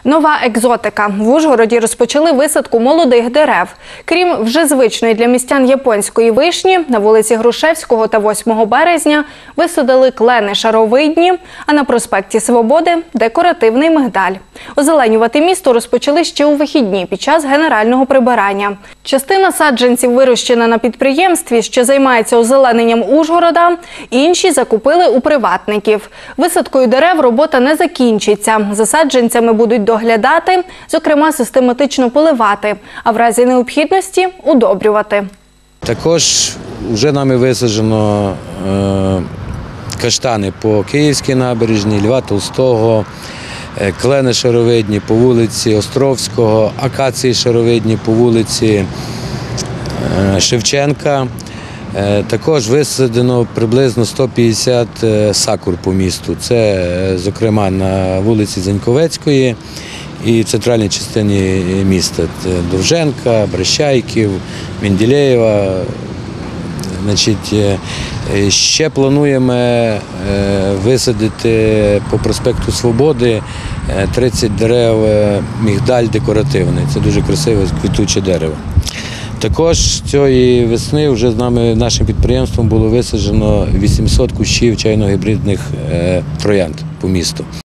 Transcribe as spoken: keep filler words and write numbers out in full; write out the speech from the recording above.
Нова екзотика. В Ужгороді розпочали висадку молодих дерев. Крім вже звичної для містян японської вишні, на вулиці Грушевського та восьмого березня висадили клени шаровидні, а на проспекті Свободи – декоративний мигдаль. Озеленювати місто розпочали ще у вихідні під час генерального прибирання. Частина саджанців вирощена на підприємстві, що займається озелененням Ужгорода, інші закупили у приватників. Висадкою дерев робота не закінчиться. За саджанцями будуть доглядати, зокрема систематично поливати, а в разі необхідності – удобрювати. Також вже нами висаджено е, каштани по Київській набережній, Льва Толстого, е, клени шаровидні по вулиці Островського, акації шаровидні по вулиці е, Шевченка. Е, також висаджено приблизно сто п'ятдесят сакур по місту. Це, е, зокрема, на вулиці Заньковецької і в центральній частині міста. Це Довженка, Брещайків, Менделєєва. Значить, ще плануємо висадити по проспекту Свободи тридцять дерев мігдаль декоративний. Це дуже красиве квітуче дерево. Також цієї весни вже з нами, нашим підприємством було висаджено вісімсот кущів чайно-гібридних троянд по місту.